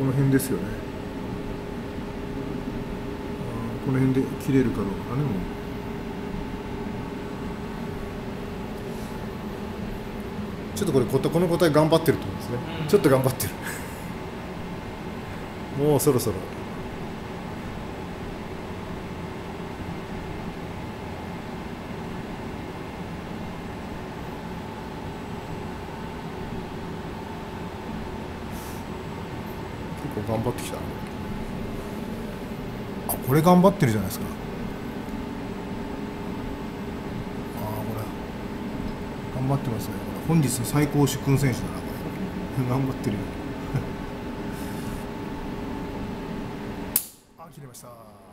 の辺ですよね。この辺で切れるかどうかね。もうちょっとこの個体頑張ってると思うんですね、ちょっと頑張ってるもうそろそろ結構頑張ってきた。あ、これ頑張ってるじゃないですか。ああ、これ頑張ってますね。これ本日の最高主君選手だな、これ頑張ってるよあ、切れました。